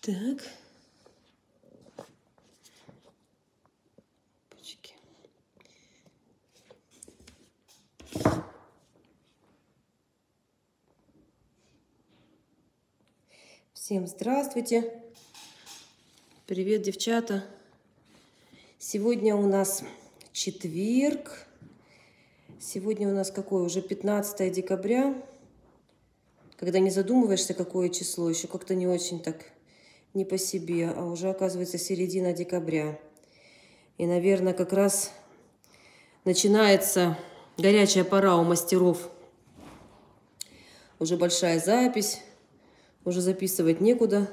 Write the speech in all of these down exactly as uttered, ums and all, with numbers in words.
Так. Почки. Всем здравствуйте. Привет, девчата. Сегодня у нас четверг. Сегодня у нас какое? Уже пятнадцатое декабря. Когда не задумываешься, какое число, еще как-то не очень так не по себе, а уже оказывается середина декабря. И, наверное, как раз начинается горячая пора у мастеров. Уже большая запись, уже записывать некуда.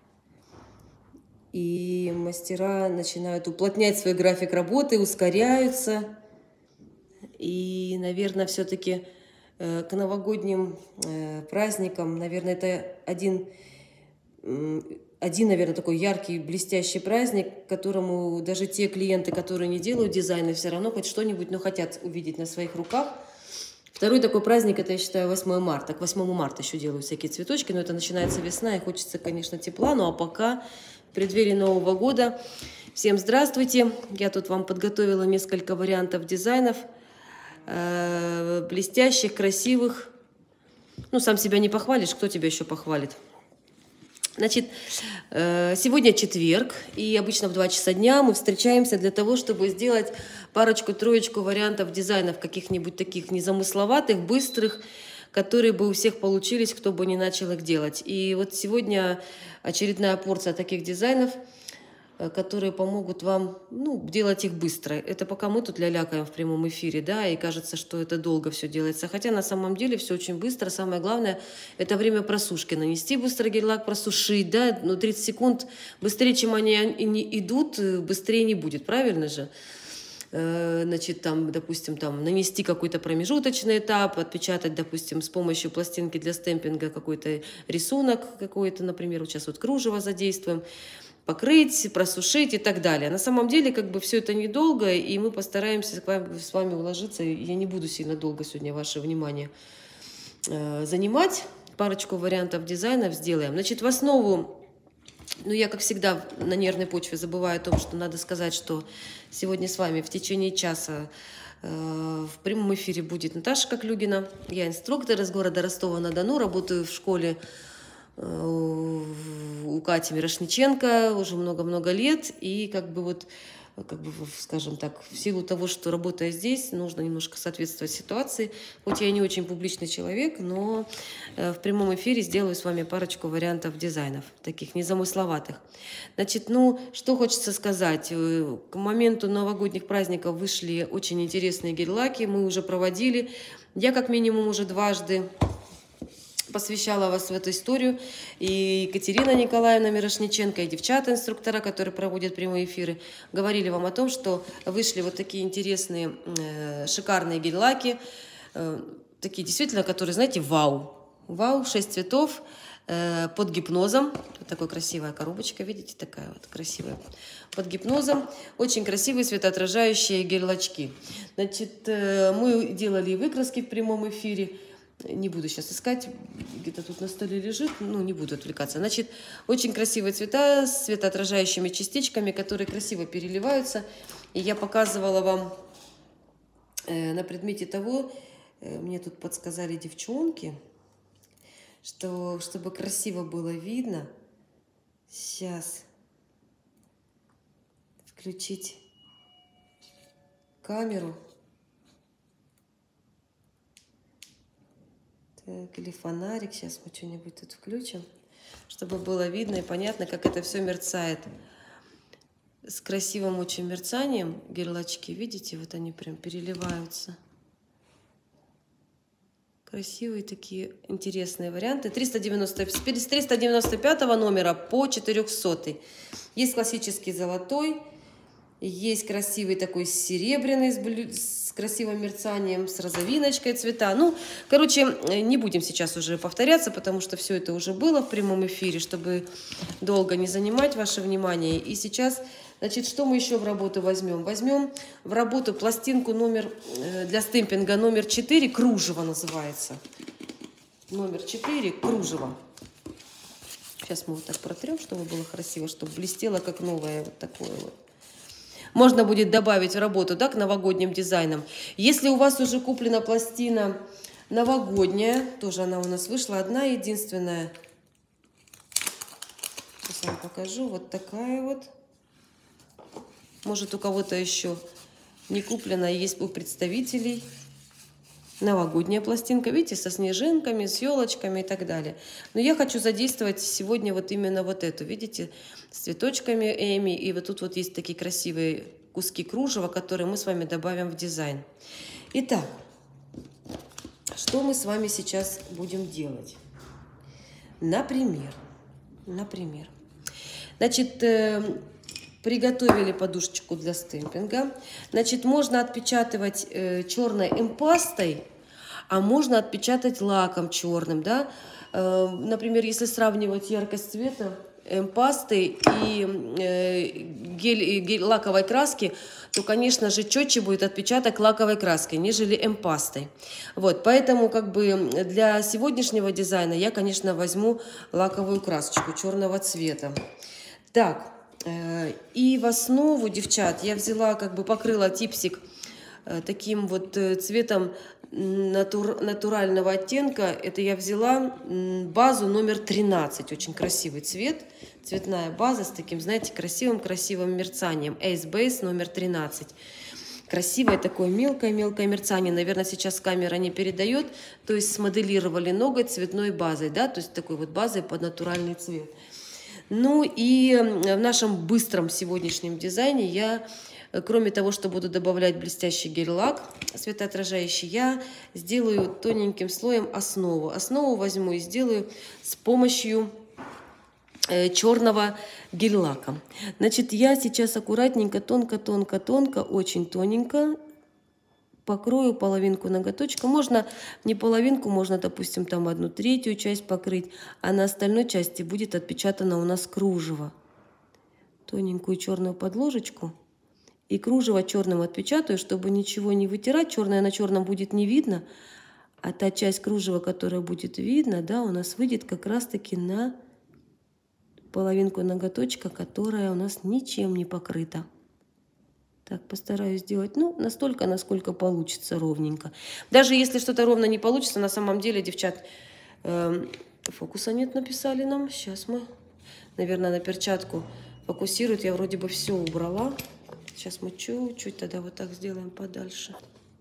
И мастера начинают уплотнять свой график работы, ускоряются. И, наверное, все-таки э, к новогодним э, праздникам, наверное, это один, э, один, наверное, такой яркий, блестящий праздник, которому даже те клиенты, которые не делают дизайны, все равно хоть что-нибудь, но хотят увидеть на своих руках. Второй такой праздник, это, я считаю, восьмое марта. К восьмому марта еще делаю всякие цветочки, но это начинается весна, и хочется, конечно, тепла. Ну а пока в преддверии Нового года. Всем здравствуйте! Я тут вам подготовила несколько вариантов дизайнов. Э, блестящих, красивых. Ну, сам себя не похвалишь, кто тебя еще похвалит? Значит, э, сегодня четверг, и обычно в два часа дня мы встречаемся для того, чтобы сделать парочку-троечку вариантов дизайнов, каких-нибудь таких незамысловатых, быстрых, которые бы у всех получились, кто бы не начал их делать. И вот сегодня очередная порция таких дизайнов, которые помогут вам, ну, делать их быстро. Это пока мы тут лялякаем в прямом эфире, да, и кажется, что это долго все делается. Хотя на самом деле все очень быстро. Самое главное, это время просушки. Нанести быстро гель-лак, просушить, да, ну, тридцать секунд быстрее, чем они идут, быстрее не будет, правильно же? Значит, там, допустим, там, нанести какой-то промежуточный этап, отпечатать, допустим, с помощью пластинки для стемпинга какой-то рисунок какой-то, например, вот сейчас вот кружево задействуем, покрыть, просушить и так далее. На самом деле, как бы все это недолго, и мы постараемся с вами уложиться. Я не буду сильно долго сегодня ваше внимание э, занимать. Парочку вариантов дизайнов сделаем. Значит, в основу, ну, я, как всегда, на нервной почве забываю о том, что надо сказать, что сегодня с вами в течение часа э, в прямом эфире будет Наташа Коклюгина. Я инструктор из города Ростова-на-Дону, работаю в школе у Кати Мирошниченко уже много-много лет, и как бы вот, как бы, скажем так, в силу того, что работая здесь, нужно немножко соответствовать ситуации. Хоть я и не очень публичный человек, но в прямом эфире сделаю с вами парочку вариантов дизайнов, таких незамысловатых. Значит, ну, что хочется сказать. К моменту новогодних праздников вышли очень интересные гель-лаки, мы уже проводили. Я как минимум уже дважды посвящала вас в эту историю. И Екатерина Николаевна Мирошниченко, и девчата-инструктора, которые проводят прямые эфиры, говорили вам о том, что вышли вот такие интересные, э, шикарные гель-лаки, э, такие действительно, которые, знаете, вау. Вау, шесть цветов, э, под гипнозом. Вот такая красивая коробочка, видите, такая вот красивая. Под гипнозом. Очень красивые светоотражающие гель-лачки. Значит, э, мы делали выкраски в прямом эфире. Не буду сейчас искать, где-то тут на столе лежит, ну, не буду отвлекаться. Значит, очень красивые цвета с светоотражающими частичками, которые красиво переливаются. И я показывала вам э, на предмете того, э, мне тут подсказали девчонки, что чтобы красиво было видно, сейчас включить камеру. Так, или фонарик. Сейчас мы что-нибудь тут включим, чтобы было видно и понятно, как это все мерцает. С красивым очень мерцанием гель-лачки. Видите, вот они прям переливаются. Красивые такие интересные варианты. триста девяносто, с триста девяносто пятого номера по четырехсотый. Есть классический золотой. Есть красивый такой серебряный с, блю... с красивым мерцанием, с розовиночкой цвета. Ну, короче, не будем сейчас уже повторяться, потому что все это уже было в прямом эфире, чтобы долго не занимать ваше внимание. И сейчас, значит, что мы еще в работу возьмем? Возьмем в работу пластинку номер для стемпинга номер четыре, кружево называется. Номер четыре, кружево. Сейчас мы вот так протрем, чтобы было красиво, чтобы блестело как новое. Вот такое вот. Можно будет добавить в работу, да, к новогодним дизайнам. Если у вас уже куплена пластина новогодняя, тоже она у нас вышла одна единственная. Сейчас я вам покажу. Вот такая вот. Может, у кого-то еще не куплена, есть у представителей. Новогодняя пластинка, видите, со снежинками, с елочками и так далее. Но я хочу задействовать сегодня вот именно вот эту, видите, с цветочками Эми. И вот тут вот есть такие красивые куски кружева, которые мы с вами добавим в дизайн. Итак, что мы с вами сейчас будем делать? Например, например, значит, э, приготовили подушечку для стемпинга. Значит, можно отпечатывать э, черной эмпастой, а можно отпечатать лаком черным, да. Э, например, если сравнивать яркость цвета эмпасты и, э, гель, и гель лаковой краски, то, конечно же, четче будет отпечаток лаковой краской, нежели эмпастой. Вот, поэтому как бы для сегодняшнего дизайна я, конечно, возьму лаковую красочку черного цвета. Так. И в основу, девчат, я взяла, как бы покрыла типсик таким вот цветом натур, натурального оттенка. Это я взяла базу номер тринадцать. Очень красивый цвет. Цветная база с таким, знаете, красивым-красивым мерцанием. Ace Base номер тринадцать. Красивое такое мелкое-мелкое мерцание. Наверное, сейчас камера не передает. То есть смоделировали ноготь цветной базой, да, то есть такой вот базой под натуральный цвет. Ну и в нашем быстром сегодняшнем дизайне я, кроме того, что буду добавлять блестящий гель-лак светоотражающий, я сделаю тоненьким слоем основу. Основу возьму и сделаю с помощью э, черного гель-лака. Значит, я сейчас аккуратненько, тонко-тонко-тонко, очень тоненько покрою половинку ноготочка. Можно не половинку, можно, допустим, там одну третью часть покрыть, а на остальной части будет отпечатано у нас кружево. Тоненькую черную подложечку. И кружево черным отпечатаю, чтобы ничего не вытирать. Черное на черном будет не видно, а та часть кружева, которая будет видна, да, у нас выйдет как раз-таки на половинку ноготочка, которая у нас ничем не покрыта. Так, постараюсь сделать, ну, настолько, насколько получится ровненько. Даже если что-то ровно не получится, на самом деле, девчат, э, фокуса нет, написали нам. Сейчас мы, наверное, на перчатку фокусируют. Я вроде бы все убрала. Сейчас мы чуть-чуть тогда вот так сделаем подальше.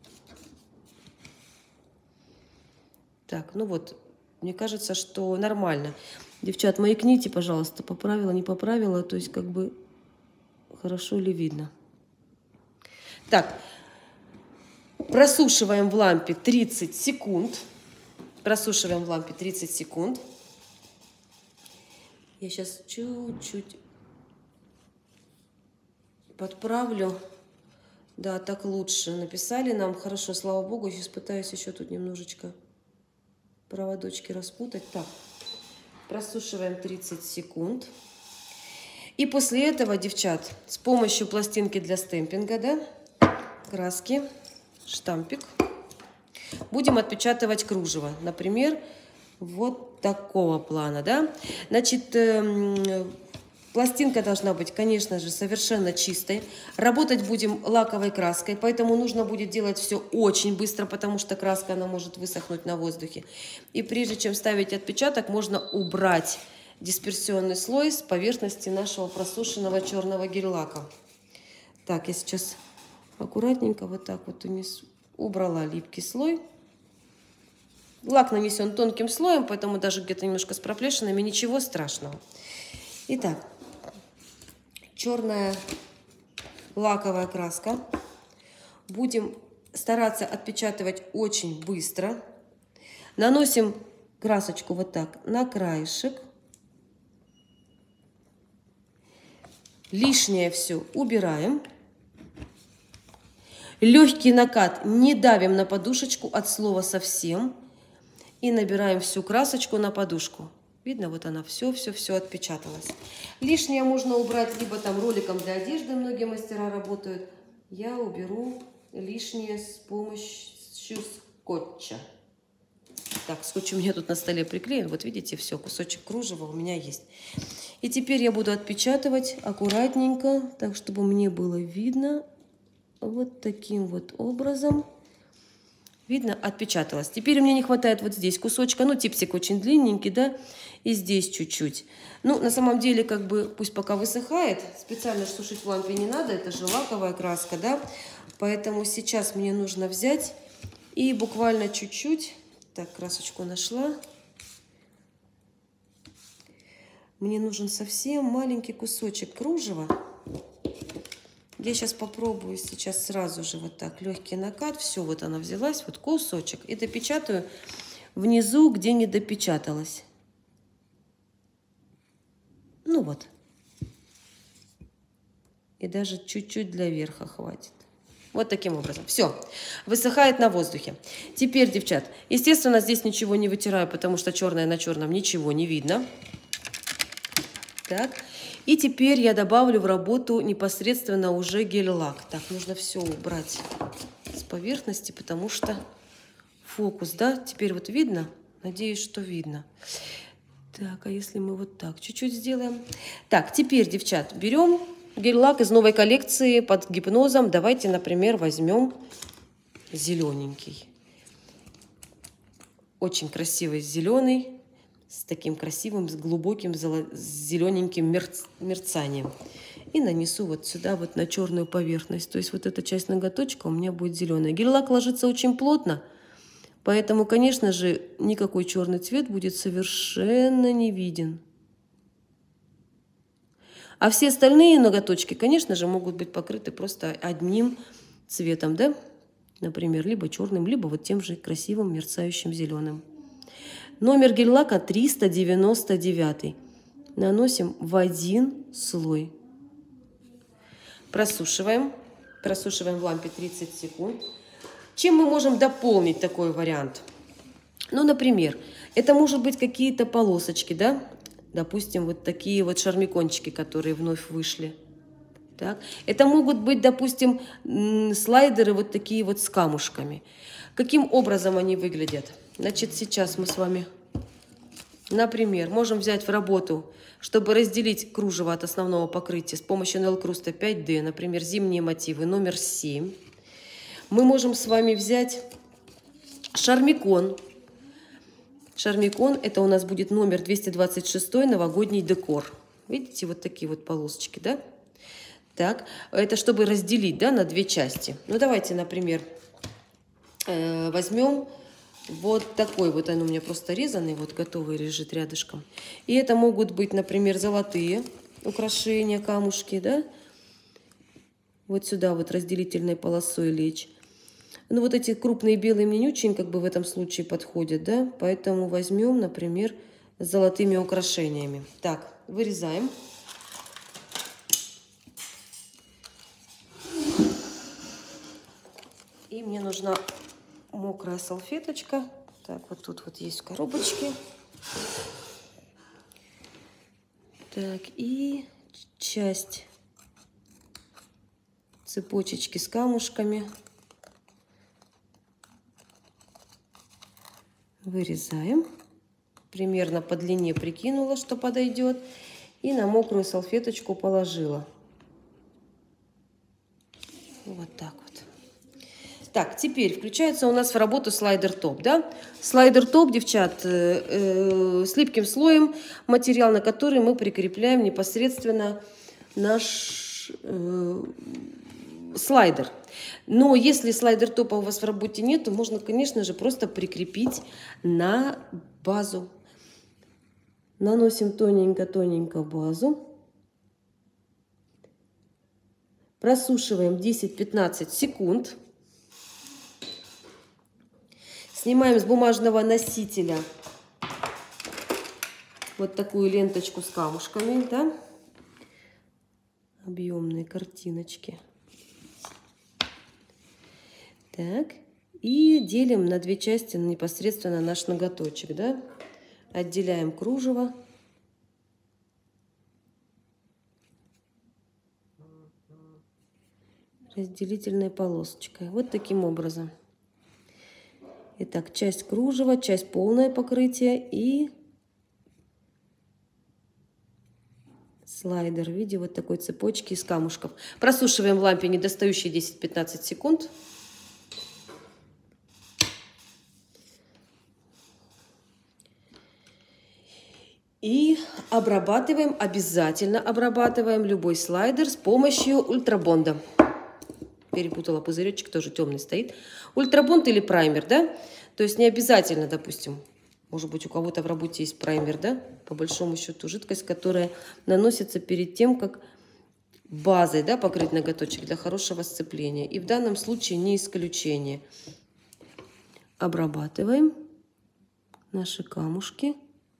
Так, ну вот, мне кажется, что нормально. Девчат, маякните, пожалуйста, поправила, не поправила, то есть как бы хорошо ли видно. Так, просушиваем в лампе тридцать секунд. Просушиваем в лампе тридцать секунд. Я сейчас чуть-чуть подправлю. Да, так лучше. Написали нам. Хорошо, слава богу. Сейчас пытаюсь еще тут немножечко проводочки распутать. Так, просушиваем тридцать секунд. И после этого, девчат, с помощью пластинки для стемпинга, да, краски, штампик, будем отпечатывать кружево. Например, вот такого плана, да. Значит, э, пластинка должна быть, конечно же, совершенно чистой. Работать будем лаковой краской, поэтому нужно будет делать все очень быстро, потому что краска, она может высохнуть на воздухе. И прежде чем ставить отпечаток, можно убрать дисперсионный слой с поверхности нашего просушенного черного гель-лака. Так, я сейчас аккуратненько вот так вот унесу. Убрала липкий слой. Лак нанесен тонким слоем, поэтому даже где-то немножко с проплешинами, ничего страшного. Итак, черная лаковая краска. Будем стараться отпечатывать очень быстро. Наносим красочку вот так на краешек. Лишнее все убираем. Легкий накат, не давим на подушечку от слова совсем. И набираем всю красочку на подушку. Видно, вот она все-все-все отпечаталась. Лишнее можно убрать либо там роликом для одежды, многие мастера работают. Я уберу лишнее с помощью скотча. Так, скотч у меня тут на столе приклеен. Вот видите, все, кусочек кружева у меня есть. И теперь я буду отпечатывать аккуратненько, так, чтобы мне было видно. Вот таким вот образом. Видно, отпечаталось. Теперь у меня не хватает вот здесь кусочка. Ну, типсик очень длинненький, да. И здесь чуть-чуть. Ну, на самом деле, как бы, пусть пока высыхает. Специально сушить в лампе не надо. Это же лаковая краска, да. Поэтому сейчас мне нужно взять и буквально чуть-чуть. Так, красочку нашла. Мне нужен совсем маленький кусочек кружева. Я сейчас попробую сейчас сразу же вот так легкий накат. Все, вот она взялась, вот кусочек. И допечатаю внизу, где не допечаталась. Ну вот. И даже чуть-чуть для верха хватит. Вот таким образом. Все. Высыхает на воздухе. Теперь, девчат, естественно, здесь ничего не вытираю, потому что черное на черном ничего не видно. Так. И теперь я добавлю в работу непосредственно уже гель-лак. Так, нужно все убрать с поверхности, потому что фокус, да, теперь вот видно? Надеюсь, что видно. Так, а если мы вот так чуть-чуть сделаем? Так, теперь, девчат, берем гель-лак из новой коллекции под гипнозом. Давайте, например, возьмем зелененький. Очень красивый зеленый. С таким красивым, с глубоким зелененьким мерц... мерцанием. И нанесу вот сюда, вот на черную поверхность. То есть вот эта часть ноготочка у меня будет зеленая. Гель-лак ложится очень плотно, поэтому, конечно же, никакой черный цвет будет совершенно не виден. А все остальные ноготочки, конечно же, могут быть покрыты просто одним цветом, да? Например, либо черным, либо вот тем же красивым мерцающим зеленым. Номер гель-лака триста девяносто девять. Наносим в один слой. Просушиваем. Просушиваем в лампе тридцать секунд. Чем мы можем дополнить такой вариант? Ну, например, это может быть какие-то полосочки, да? Допустим, вот такие вот шармикончики, которые вновь вышли. Так. Это могут быть, допустим, слайдеры вот такие вот с камушками. Каким образом они выглядят? Значит, сейчас мы с вами, например, можем взять в работу, чтобы разделить кружево от основного покрытия с помощью Nail-Crust пять дэ, например, зимние мотивы номер семь. Мы можем с вами взять шармикон. Шармикон, это у нас будет номер двести двадцать шесть, новогодний декор. Видите, вот такие вот полосочки, да? Так, это чтобы разделить, да, на две части. Ну, давайте, например, э, возьмем вот такой вот, он у меня просто резанный, вот готовый лежит рядышком. И это могут быть, например, золотые украшения, камушки, да? Вот сюда вот разделительной полосой лечь. Ну, вот эти крупные белые мне не очень как бы в этом случае подходят, да? Поэтому возьмем, например, с золотыми украшениями. Так, вырезаем. И мне нужна мокрая салфеточка. Так, вот тут вот есть в коробочке. Так, и часть цепочечки с камушками вырезаем. Примерно по длине прикинула, что подойдет. И на мокрую салфеточку положила. Вот так вот. Так, теперь включается у нас в работу слайдер-топ, да? Слайдер-топ, девчат, э, э, с липким слоем, материал, на который мы прикрепляем непосредственно наш э, слайдер. Но если слайдер-топа у вас в работе нет, то можно, конечно же, просто прикрепить на базу. Наносим тоненько-тоненько базу. Просушиваем десять-пятнадцать секунд. Снимаем с бумажного носителя вот такую ленточку с камушками, да? Объемные картиночки. Так. И делим на две части непосредственно наш ноготочек, да? Отделяем кружево. Разделительной полосочкой. Вот таким образом. Итак, часть кружева, часть полное покрытие и слайдер в виде вот такой цепочки из камушков. Просушиваем в лампе недостающие десять-пятнадцать секунд. И обрабатываем, обязательно обрабатываем любой слайдер с помощью ультрабонда. Перепутала пузыречек, тоже темный стоит. Ультрабонд или праймер, да? То есть не обязательно, допустим, может быть, у кого-то в работе есть праймер, да? По большому счету жидкость, которая наносится перед тем, как базой, да, покрыть ноготочек для хорошего сцепления. И в данном случае не исключение. Обрабатываем наши камушки.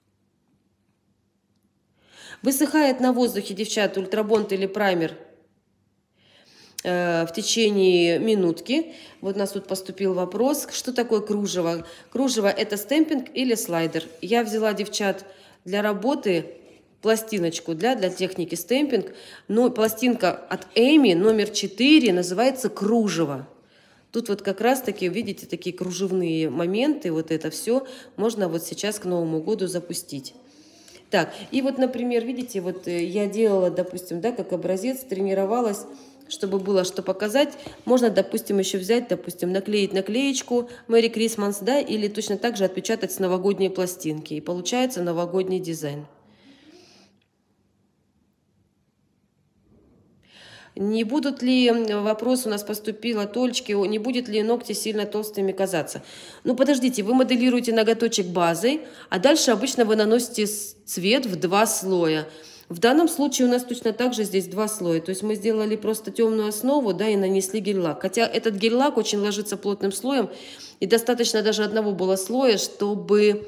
Высыхает на воздухе, девчата, ультрабонд или праймер э, в течение минутки. Вот у нас тут поступил вопрос, что такое кружево. Кружево — это стемпинг или слайдер. Я взяла, девчат, для работы пластиночку для, для техники стемпинг. Но пластинка от Эми номер четыре называется кружево. Тут вот как раз-таки, видите, такие кружевные моменты, вот это все можно вот сейчас к Новому году запустить. Так, и вот, например, видите, вот я делала, допустим, да, как образец, тренировалась, чтобы было что показать. Можно, допустим, еще взять, допустим, наклеить наклеечку Merry Christmas, да, или точно так же отпечатать с новогодней пластинки. И получается новогодний дизайн. Не будут ли, вопрос у нас поступил от Олечки, не будет ли ногти сильно толстыми казаться? Ну, подождите, вы моделируете ноготочек базой, а дальше обычно вы наносите цвет в два слоя. В данном случае у нас точно так же здесь два слоя. То есть мы сделали просто темную основу, да, и нанесли гель-лак. Хотя этот гель-лак очень ложится плотным слоем, и достаточно даже одного было слоя, чтобы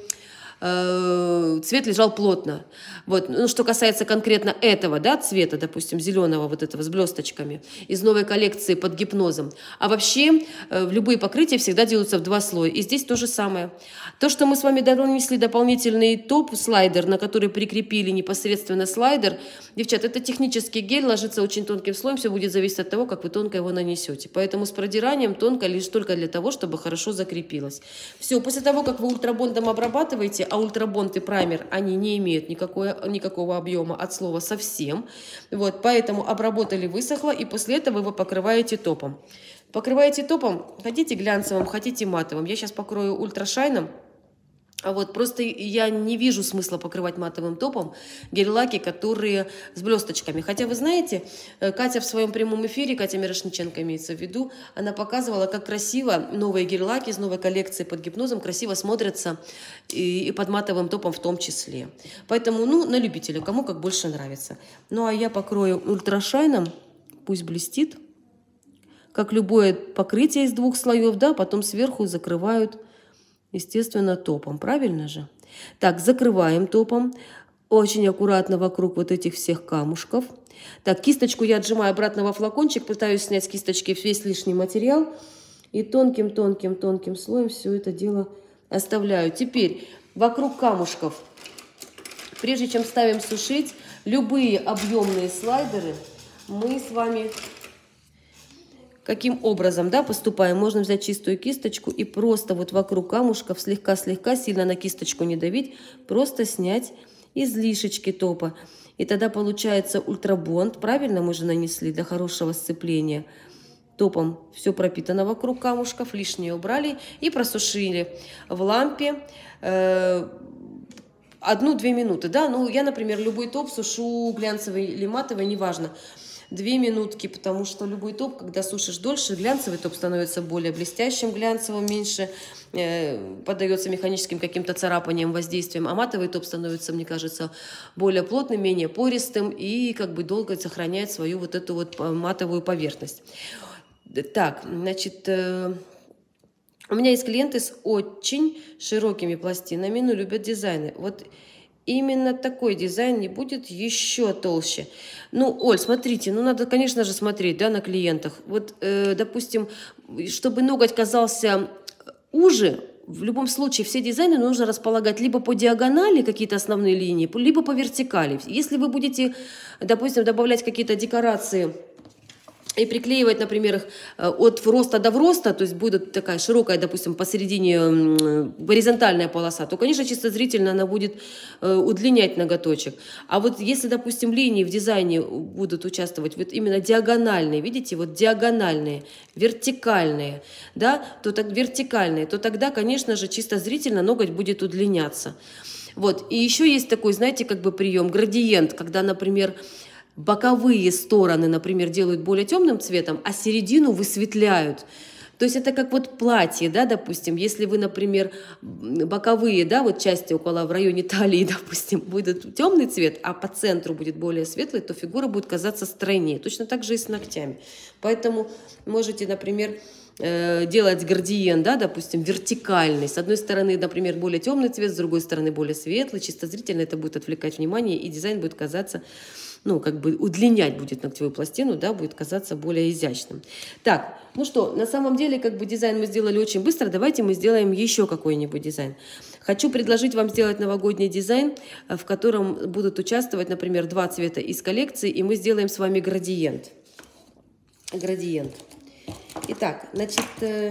цвет лежал плотно. Вот. Ну, что касается конкретно этого, да, цвета, допустим, зеленого вот этого с блесточками из новой коллекции под гипнозом. А вообще в любые покрытия всегда делаются в два слоя. И здесь то же самое. То, что мы с вами нанесли дополнительный топ-слайдер, на который прикрепили непосредственно слайдер, девчат, это технический гель, ложится очень тонким слоем, все будет зависеть от того, как вы тонко его нанесете. Поэтому с продиранием тонко лишь только для того, чтобы хорошо закрепилось. Все, после того, как вы ультрабондом обрабатываете, а ультрабонд и праймер, они не имеют никакой, никакого объема от слова совсем. Вот, поэтому обработали, высохло, и после этого вы покрываете топом. Покрываете топом, хотите глянцевым, хотите матовым. Я сейчас покрою ультрашайном. А вот просто я не вижу смысла покрывать матовым топом гель-лаки, которые с блесточками. Хотя вы знаете, Катя в своем прямом эфире, Катя Мирошниченко имеется в виду, она показывала, как красиво новые гель-лаки из новой коллекции под гипнозом красиво смотрятся и, и под матовым топом в том числе. Поэтому, ну, на любителя, кому как больше нравится. Ну, а я покрою ультрашайном, пусть блестит, как любое покрытие из двух слоев, да, потом сверху закрывают, естественно, топом. Правильно же? Так, закрываем топом. Очень аккуратно вокруг вот этих всех камушков. Так, кисточку я отжимаю обратно во флакончик. Пытаюсь снять с кисточки весь лишний материал. И тонким-тонким-тонким слоем все это дело оставляю. Теперь вокруг камушков, прежде чем ставим сушить, любые объемные слайдеры мы с вами... Каким образом, да, поступаем? Можно взять чистую кисточку и просто вот вокруг камушков слегка-слегка, сильно на кисточку не давить, просто снять излишечки топа. И тогда получается ультрабонд, правильно мы же нанесли для хорошего сцепления. Топом все пропитано вокруг камушков, лишнее убрали и просушили в лампе э, одну-две минуты. Да? Ну, я, например, любой топ сушу глянцевый или матовый, неважно. Две минутки, потому что любой топ, когда сушишь дольше, глянцевый топ становится более блестящим, глянцевым меньше, э, поддается механическим каким-то царапаниям, воздействием, а матовый топ становится, мне кажется, более плотным, менее пористым и как бы долго сохраняет свою вот эту вот матовую поверхность. Так, значит... Э, у меня есть клиенты с очень широкими пластинами, но любят дизайны. Вот именно такой дизайн не будет еще толще. Ну, Оль, смотрите, ну надо, конечно же, смотреть, да, на клиентах. Вот, э, допустим, чтобы ноготь казался уже, в любом случае все дизайны нужно располагать либо по диагонали, какие-то основные линии, либо по вертикали. Если вы будете, допустим, добавлять какие-то декорации и приклеивать, например, их от роста до вроста, то есть будет такая широкая, допустим, посередине горизонтальная полоса, то, конечно, чисто зрительно она будет удлинять ноготочек. А вот если, допустим, линии в дизайне будут участвовать вот именно диагональные, видите, вот диагональные, вертикальные, да, то так вертикальные, то тогда, конечно же, чисто зрительно ноготь будет удлиняться. Вот, и еще есть такой, знаете, как бы прием, градиент, когда, например, боковые стороны, например, делают более темным цветом, а середину высветляют. То есть это как вот платье, да, допустим, если вы, например, боковые, да, вот части около, в районе талии, допустим, будет темный цвет, а по центру будет более светлый, то фигура будет казаться стройнее. Точно так же и с ногтями. Поэтому можете, например, делать градиент, да, допустим, вертикальный. С одной стороны, например, более темный цвет, с другой стороны более светлый. Чисто зрительно это будет отвлекать внимание, и дизайн будет казаться, ну, как бы удлинять будет ногтевую пластину, да, будет казаться более изящным. Так, ну что, на самом деле, как бы дизайн мы сделали очень быстро, давайте мы сделаем еще какой-нибудь дизайн. Хочу предложить вам сделать новогодний дизайн, в котором будут участвовать, например, два цвета из коллекции, и мы сделаем с вами градиент. Градиент. Итак, значит, э,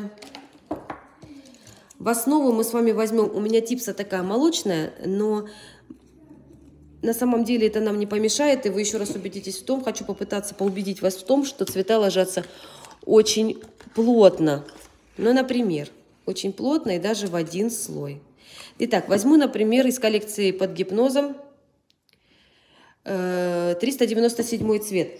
в основу мы с вами возьмем, у меня типса такая молочная, но на самом деле это нам не помешает, и вы еще раз убедитесь в том, хочу попытаться поубедить вас в том, что цвета ложатся очень плотно. Ну, например, очень плотно и даже в один слой. Итак, возьму, например, из коллекции «Под гипнозом» э, триста девяносто седьмой цвет.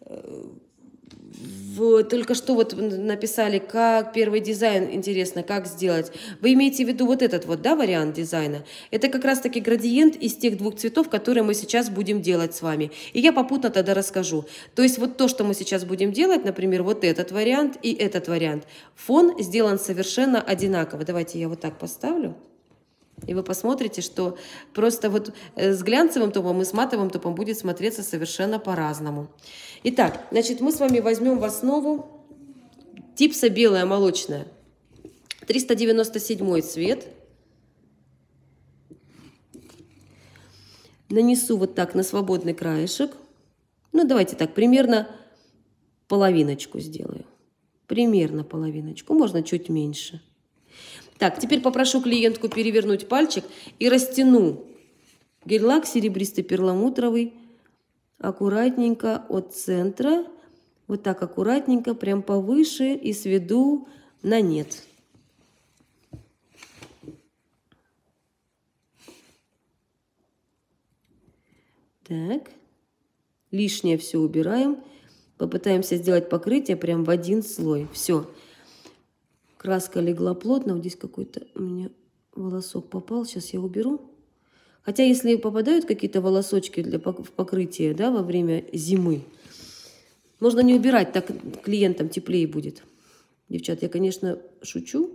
Только что вот написали, как первый дизайн, интересно, как сделать. Вы имеете в виду вот этот вот, да, вариант дизайна? Это как раз-таки градиент из тех двух цветов, которые мы сейчас будем делать с вами. И я попутно тогда расскажу. То есть вот то, что мы сейчас будем делать, например, вот этот вариант и этот вариант. Фон сделан совершенно одинаково. Давайте я вот так поставлю. И вы посмотрите, что просто вот с глянцевым топом и с матовым топом будет смотреться совершенно по-разному. Итак, значит, мы с вами возьмем в основу типса белая молочная. триста девяносто седьмой цвет. Нанесу вот так на свободный краешек. Ну, давайте так, примерно половиночку сделаю. Примерно половиночку, можно чуть меньше. Так, теперь попрошу клиентку перевернуть пальчик и растяну гель-лак серебристый перламутровый аккуратненько от центра, вот так аккуратненько, прям повыше и сведу на нет. Так, лишнее все убираем, попытаемся сделать покрытие прям в один слой. Все. Краска легла плотно, вот здесь какой-то у меня волосок попал, сейчас я уберу. Хотя если попадают какие-то волосочки для покрытия, да, во время зимы, можно не убирать, так клиентам теплее будет. Девчат, я, конечно, шучу.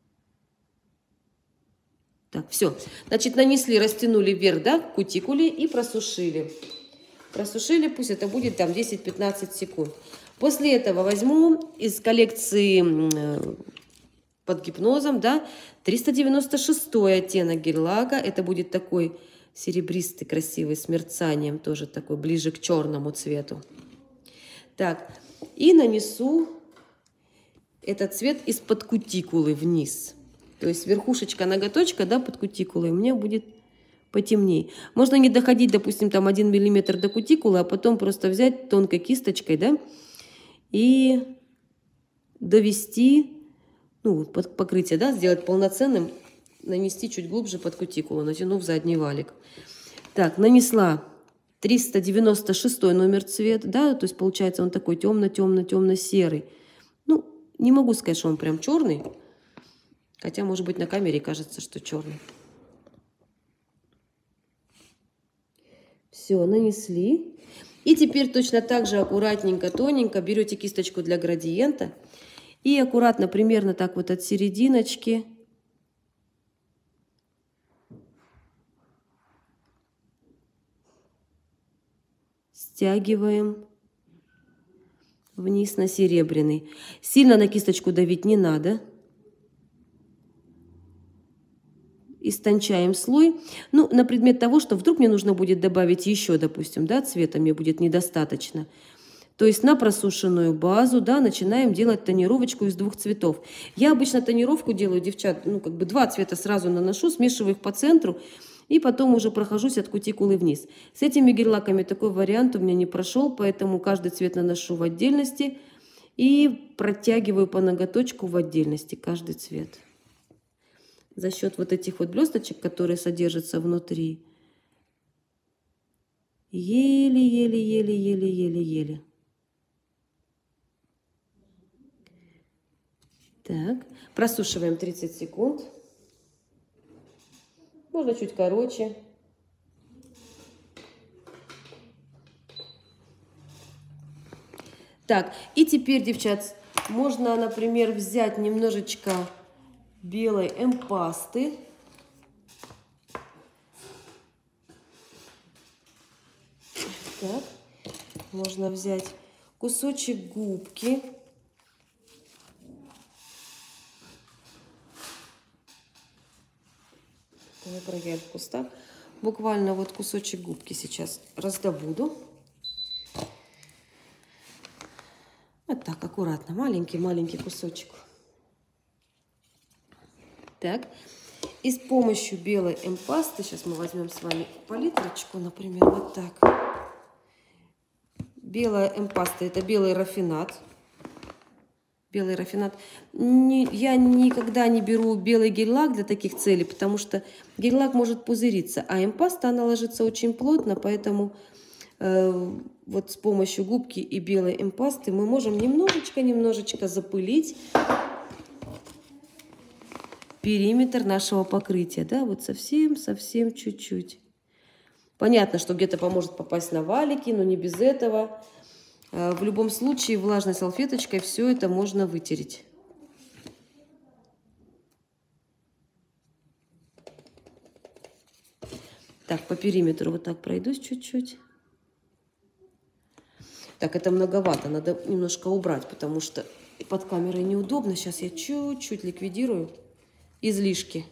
Так, все. Значит, нанесли, растянули вверх, да, кутикуле и просушили. Просушили, пусть это будет там десять-пятнадцать секунд. После этого возьму из коллекции «Под гипнозом», да, триста девяносто шестой оттенок гель-лака. Это будет такой серебристый, красивый, с мерцанием, тоже такой ближе к черному цвету. Так, и нанесу этот цвет из-под кутикулы вниз. То есть верхушечка ноготочка, да, под кутикулой у меня будет потемнее. Можно не доходить, допустим, там один миллиметр до кутикулы, а потом просто взять тонкой кисточкой, да, и довести, ну, под покрытие, да, сделать полноценным, нанести чуть глубже под кутикулу, натянув задний валик. Так, нанесла триста девяносто шестой номер цвет, да, то есть получается он такой темно-темно-темно-серый. Ну, не могу сказать, что он прям черный, хотя, может быть, на камере кажется, что черный. Все, нанесли. И теперь точно так же аккуратненько, тоненько берете кисточку для градиента и аккуратно, примерно так вот от серединочки стягиваем вниз на серебряный. Сильно на кисточку давить не надо. Истончаем слой. Ну, на предмет того, что вдруг мне нужно будет добавить еще, допустим, да, цвета мне будет недостаточно, То есть на просушенную базу, да, начинаем делать тонировочку из двух цветов. Я обычно тонировку делаю, девчат, ну как бы два цвета сразу наношу, смешиваю их по центру и потом уже прохожусь от кутикулы вниз. С этими гель-лаками такой вариант у меня не прошел, поэтому каждый цвет наношу в отдельности и протягиваю по ноготочку в отдельности каждый цвет. За счет вот этих вот блесточек, которые содержатся внутри, еле-еле-еле-еле-еле-еле. Так, просушиваем тридцать секунд. Можно чуть короче. Так, и теперь, девчат, можно, например, взять немножечко белой эмпасты. Так, можно взять кусочек губки. Я проверяю в кустах. Буквально вот кусочек губки сейчас раздобуду. Вот так, аккуратно. Маленький-маленький кусочек. Так. И с помощью белой эмпасты, сейчас мы возьмем с вами палитрочку, например, вот так. Белая эмпаста, это белый рафинат. Белый рафинат. Не, я никогда не беру белый гель-лак для таких целей, потому что гель-лак может пузыриться, а эмпаста, она ложится очень плотно, поэтому э, вот с помощью губки и белой эмпасты мы можем немножечко-немножечко запылить периметр нашего покрытия, да, вот совсем-совсем чуть-чуть. Понятно, что где-то поможет попасть на валики, но не без этого. В любом случае, влажной салфеточкой все это можно вытереть. Так, по периметру вот так пройдусь чуть-чуть. Так, это многовато, надо немножко убрать, потому что под камерой неудобно. Сейчас я чуть-чуть ликвидирую излишки.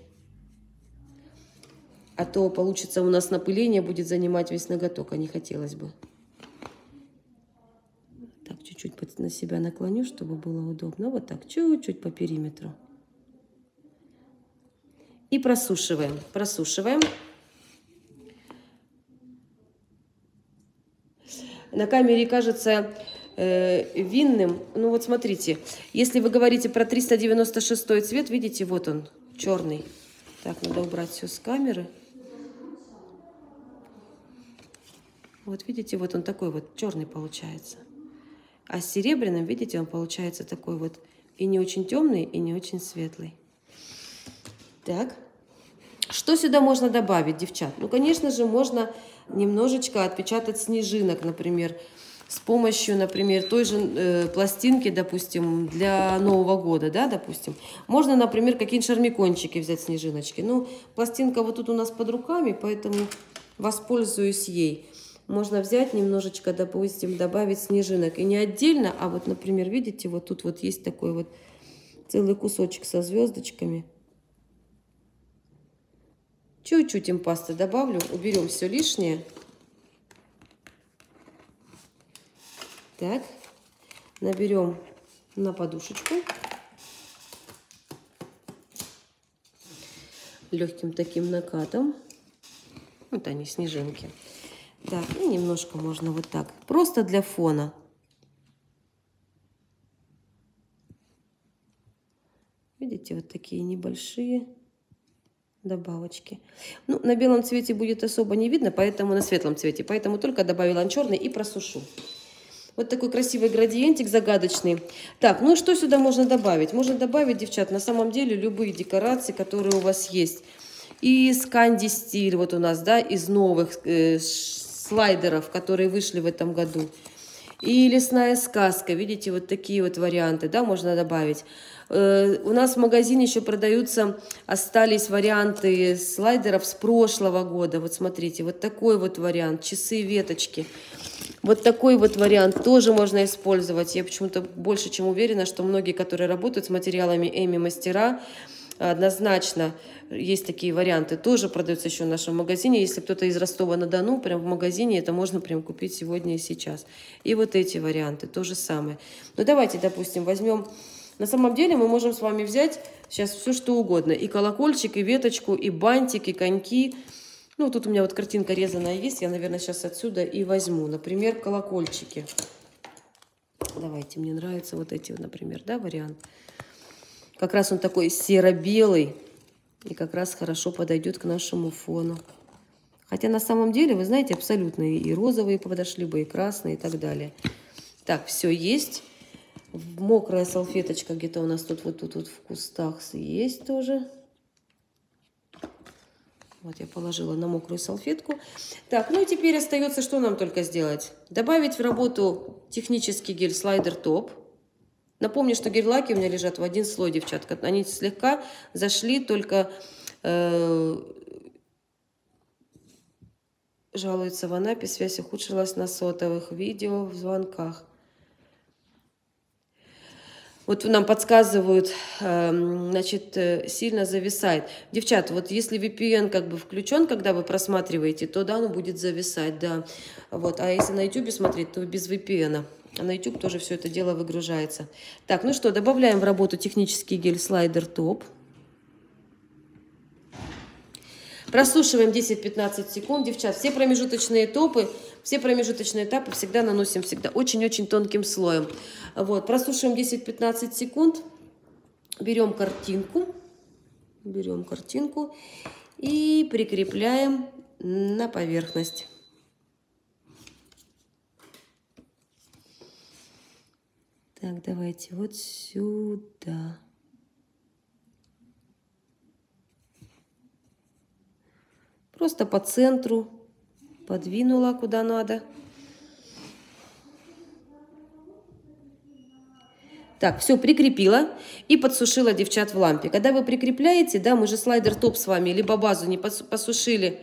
А то получится у нас напыление будет занимать весь ноготок, а не хотелось бы. Так, чуть-чуть на себя наклоню, чтобы было удобно. Вот так, чуть-чуть по периметру. И просушиваем. Просушиваем. На камере кажется э, винным. Ну вот смотрите, если вы говорите про триста девяносто шестой цвет, видите, вот он, черный. Так, надо убрать все с камеры. Вот видите, вот он такой вот черный получается. А с серебряным, видите, он получается такой вот и не очень темный, и не очень светлый. Так, что сюда можно добавить, девчат? Ну, конечно же, можно немножечко отпечатать снежинок, например, с помощью, например, той же э, пластинки, допустим, для Нового года, да, допустим. Можно, например, какие-нибудь шармикончики взять, снежиночки. Ну, пластинка вот тут у нас под руками, поэтому воспользуюсь ей. Можно взять немножечко, допустим, добавить снежинок. И не отдельно, а вот, например, видите, вот тут вот есть такой вот целый кусочек со звездочками. Чуть-чуть импасты добавлю, уберем все лишнее. Так, наберем на подушечку. Легким таким накатом. Вот они, снежинки. Так, и немножко можно вот так. Просто для фона. Видите, вот такие небольшие добавочки. Ну, на белом цвете будет особо не видно, поэтому на светлом цвете. Поэтому только добавила черный и просушу. Вот такой красивый градиентик загадочный. Так, ну что сюда можно добавить? Можно добавить, девчат, на самом деле любые декорации, которые у вас есть. И сканди стиль вот у нас, да, из новых э, слайдеров, которые вышли в этом году. И лесная сказка, видите, вот такие вот варианты, да, можно добавить. Э, у нас в магазине еще продаются, остались варианты слайдеров с прошлого года. Вот смотрите, вот такой вот вариант, часы-веточки. Вот такой вот вариант тоже можно использовать. Я почему-то больше чем уверена, что многие, которые работают с материалами Эми мастера, однозначно есть такие варианты. Тоже продаются еще в нашем магазине. Если кто-то из Ростова-на-Дону, прям в магазине, это можно прям купить сегодня и сейчас. И вот эти варианты, то же самое. Ну, давайте, допустим, возьмем... На самом деле мы можем с вами взять сейчас все, что угодно. И колокольчик, и веточку, и бантик, и коньки. Ну, тут у меня вот картинка резаная есть. Я, наверное, сейчас отсюда и возьму. Например, колокольчики. Давайте, мне нравятся вот эти, например, да, вариант. Как раз он такой серо-белый. И как раз хорошо подойдет к нашему фону. Хотя на самом деле, вы знаете, абсолютно и розовые подошли бы, и красные, и так далее. Так, все есть. Мокрая салфеточка где-то у нас тут вот тут вот в кустах есть тоже. Вот я положила на мокрую салфетку. Так, ну и теперь остается, что нам только сделать? Добавить в работу технический гель-слайдер топ. Напомню, что гель-лаки у меня лежат в один слой, девчатка. Они слегка зашли, только э, жалуется в Анапе, связь ухудшилась на сотовых, видео в звонках. Вот нам подсказывают, значит, сильно зависает. Девчат, вот если ви пи эн как бы включен, когда вы просматриваете, то да, оно будет зависать, да. Вот. А если на ютубе смотреть, то без ви пи эн. А на YouTube тоже все это дело выгружается. Так, ну что, добавляем в работу технический гель-слайдер топ. Просушиваем десять-пятнадцать секунд. Девчат, все промежуточные топы, все промежуточные этапы всегда наносим всегда очень-очень тонким слоем. Вот, просушиваем десять-пятнадцать секунд. Берем картинку. Берем картинку и прикрепляем на поверхность. Так, давайте вот сюда. Просто по центру подвинула куда надо. Так, все, прикрепила и подсушила, девчат, в лампе. Когда вы прикрепляете, да, мы же слайдер топ с вами, либо базу не посушили,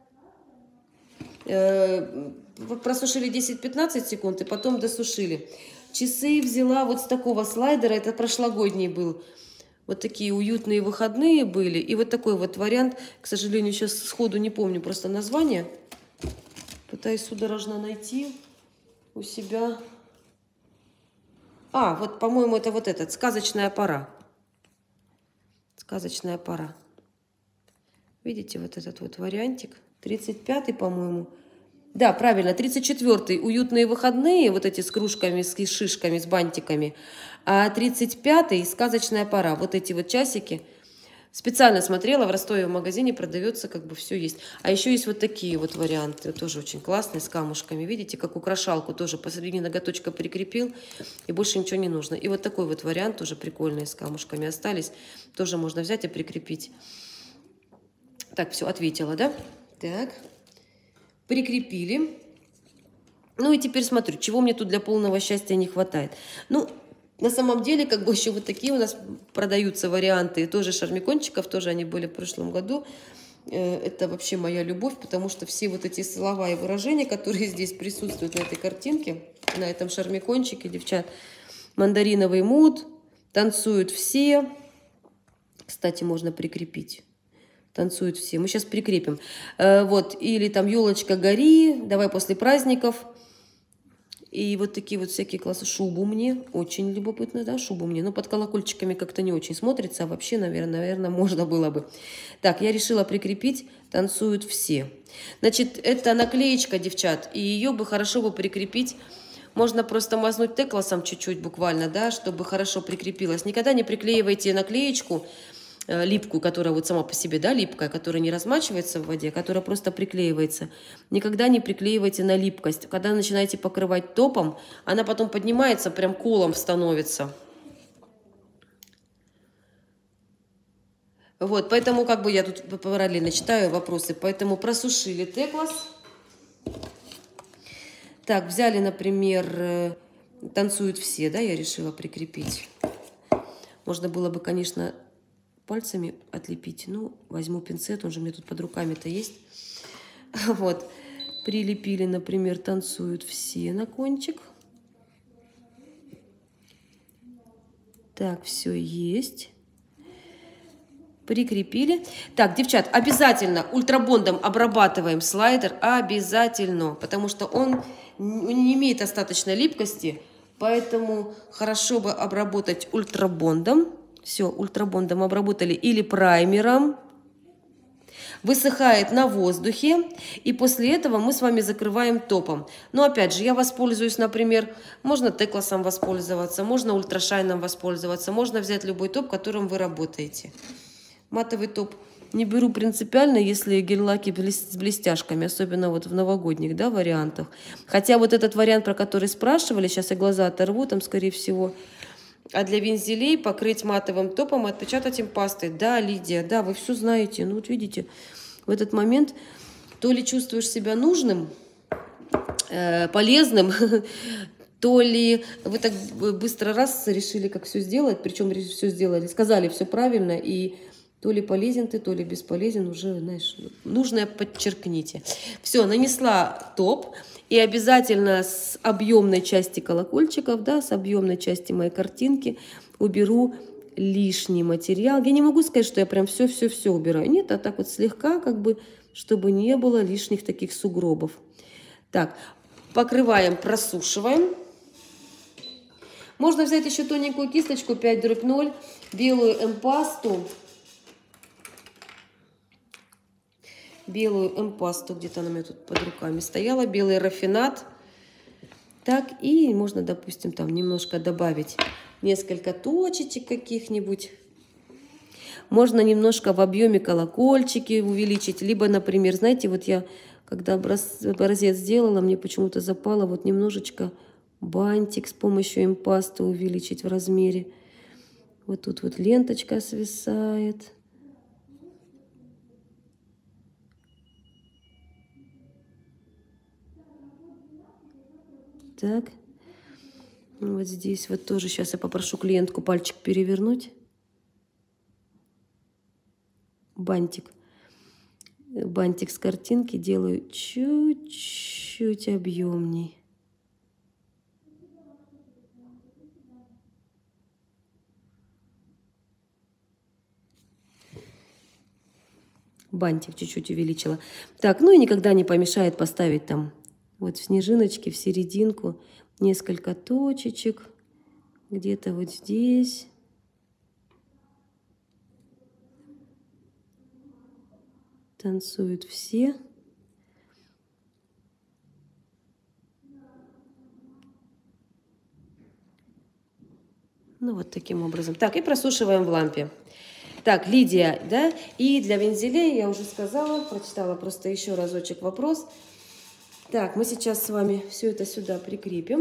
э, просушили десять-пятнадцать секунд и потом досушили. Часы взяла вот с такого слайдера, это прошлогодний был. Вот такие уютные выходные были. И вот такой вот вариант, к сожалению, сейчас сходу не помню просто название. Пытаюсь судорожно найти у себя. А, вот, по-моему, это вот этот, «Сказочная пора». «Сказочная пора». Видите, вот этот вот вариантик. тридцать пятый, по-моему. Да, правильно, тридцать четвёртый «Уютные выходные», вот эти с кружками, с шишками, с бантиками. А тридцать пятый «Сказочная пора». Вот эти вот часики. Специально смотрела, в Ростове в магазине продается, как бы все есть. А еще есть вот такие вот варианты, тоже очень классные, с камушками. Видите, как украшалку тоже посередине ноготочка прикрепил, и больше ничего не нужно. И вот такой вот вариант тоже прикольный, с камушками остались. Тоже можно взять и прикрепить. Так, все, ответила, да? Так, прикрепили. Ну и теперь смотрю, чего мне тут для полного счастья не хватает. Ну, на самом деле, как бы еще вот такие у нас продаются варианты, тоже шармикончиков, тоже они были в прошлом году. Это вообще моя любовь, потому что все вот эти слова и выражения, которые здесь присутствуют на этой картинке, на этом шармикончике, девчат, мандариновый мут, танцуют все. Кстати, можно прикрепить. Танцуют все. Мы сейчас прикрепим. Вот, или там елочка гори, давай после праздников. И вот такие вот всякие классы. Шубу мне. Очень любопытно, да, шубу мне. Но под колокольчиками как-то не очень смотрится. А вообще, наверное, наверное, можно было бы. Так, я решила прикрепить «Танцуют все». Значит, это наклеечка, девчат. И ее бы хорошо бы прикрепить. Можно просто мазнуть текласом чуть-чуть буквально, да, чтобы хорошо прикрепилась. Никогда не приклеивайте наклеечку липкую, которая вот сама по себе, да, липкая, которая не размачивается в воде, которая просто приклеивается. Никогда не приклеивайте на липкость. Когда начинаете покрывать топом, она потом поднимается, прям колом становится. Вот, поэтому как бы я тут параллельно читаю вопросы. Поэтому просушили теклас. Так, взяли, например, «Танцуют все», да, я решила прикрепить. Можно было бы, конечно, пальцами отлепить. Ну, возьму пинцет, он же у меня тут под руками-то есть. Вот. Прилепили, например, «Танцуют все» на кончик. Так, все есть. Прикрепили. Так, девчат, обязательно ультрабондом обрабатываем слайдер. Обязательно. Потому что он не имеет достаточной липкости. Поэтому хорошо бы обработать ультрабондом. Все, ультрабондом обработали. Или праймером. Высыхает на воздухе. И после этого мы с вами закрываем топом. Но опять же, я воспользуюсь, например, можно текласом воспользоваться. Можно ультрашайном воспользоваться. Можно взять любой топ, которым вы работаете. Матовый топ не беру принципиально, если гель-лаки с блестяшками, особенно вот в новогодних, да, вариантах. Хотя вот этот вариант, про который спрашивали, сейчас я глаза оторву, там, скорее всего. А для вензелей покрыть матовым топом и отпечатать им пастой. Да, Лидия, да, вы все знаете. Ну вот видите, в этот момент то ли чувствуешь себя нужным, э, полезным, то ли вы так быстро раз решили, как все сделать, причем все сделали, сказали все правильно, и то ли полезен ты, то ли бесполезен, уже, знаешь, нужное подчеркните. Все, нанесла топ, и обязательно с объемной части колокольчиков, да, с объемной части моей картинки уберу лишний материал. Я не могу сказать, что я прям все-все-все убираю. Нет, а так вот слегка, как бы, чтобы не было лишних таких сугробов. Так, покрываем, просушиваем. Можно взять еще тоненькую кисточку пять дробь ноль, белую эмпасту. Белую эмпасту, где-то она у меня тут под руками стояла, белый рафинат. Так, и можно, допустим, там немножко добавить несколько точечек каких-нибудь. Можно немножко в объеме колокольчики увеличить. Либо, например, знаете, вот я, когда образ, образец сделала, мне почему-то запало вот немножечко бантик с помощью эмпасты увеличить в размере. Вот тут вот ленточка свисает. Так, вот здесь вот тоже сейчас я попрошу клиентку пальчик перевернуть. Бантик. Бантик с картинки делаю чуть-чуть объемней. Бантик чуть-чуть увеличила. Так, ну и никогда не помешает поставить там вот в снежиночке, в серединку, несколько точечек, где-то вот здесь. Танцуют все. Ну вот таким образом. Так, и просушиваем в лампе. Так, Лидия, да, и для вензелей я уже сказала, прочитала просто еще разочек вопрос. Так, мы сейчас с вами все это сюда прикрепим.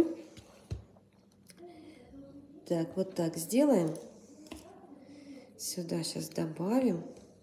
Так, вот так сделаем. Сюда сейчас добавим.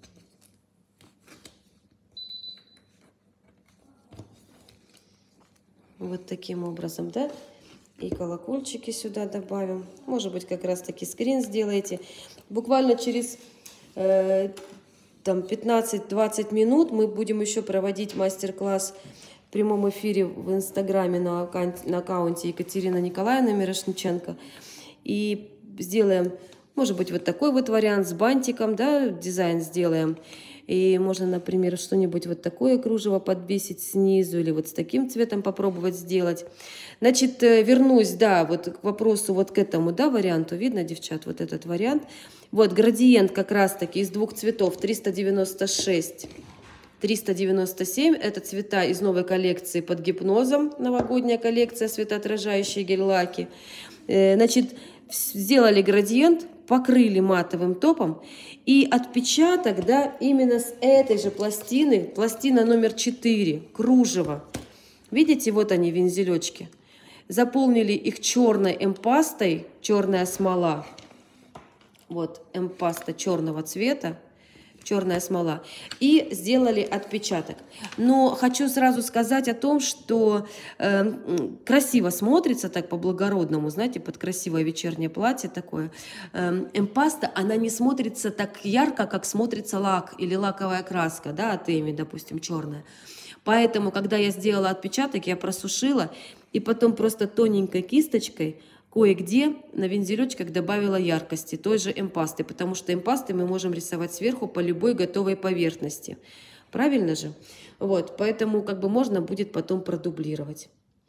Вот таким образом, да. И колокольчики сюда добавим. Может быть, как раз таки скрин сделаете. Буквально через э, там пятнадцать-двадцать минут мы будем еще проводить мастер-класс в прямом эфире в Инстаграме на аккаунте, на аккаунте Екатерина Николаевна Мирошниченко. И сделаем, может быть, вот такой вот вариант с бантиком, да, дизайн сделаем. И можно, например, что-нибудь вот такое кружево подвесить снизу или вот с таким цветом попробовать сделать. Значит, вернусь, да, вот к вопросу, вот к этому, да, варианту. Видно, девчат, вот этот вариант. Вот градиент как раз-таки из двух цветов триста девяносто шесть, триста девяносто семь. Это цвета из новой коллекции под гипнозом. Новогодняя коллекция, светоотражающие гель-лаки. Значит, сделали градиент, покрыли матовым топом. И отпечаток, да, именно с этой же пластины, пластина номер четыре, кружево. Видите, вот они, вензелечки. Заполнили их черной эмпастой, черная смола. Вот эмпаста черного цвета, черная смола. И сделали отпечаток. Но хочу сразу сказать о том, что э, красиво смотрится так по-благородному, знаете, под красивое вечернее платье такое. Э, эмпаста, она не смотрится так ярко, как смотрится лак или лаковая краска, да, от Эми, допустим, черная. Поэтому, когда я сделала отпечаток, я просушила и потом просто тоненькой кисточкой кое-где на вензелечках добавила яркости той же эмпасты, потому что эмпасты мы можем рисовать сверху по любой готовой поверхности. Правильно же? Вот, поэтому как бы можно будет потом продублировать.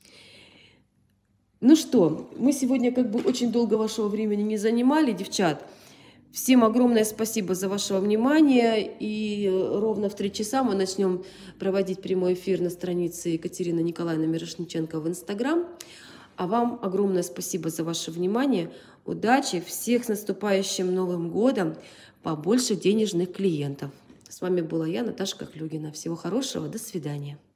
Ну что, мы сегодня как бы очень долго вашего времени не занимали, девчат. Всем огромное спасибо за ваше внимание. И ровно в три часа мы начнем проводить прямой эфир на странице Екатерины Николаевны Мирошниченко в Инстаграм. А вам огромное спасибо за ваше внимание. Удачи, всех с наступающим Новым годом, побольше денежных клиентов. С вами была я, Наташа Кохлюгина. Всего хорошего, до свидания.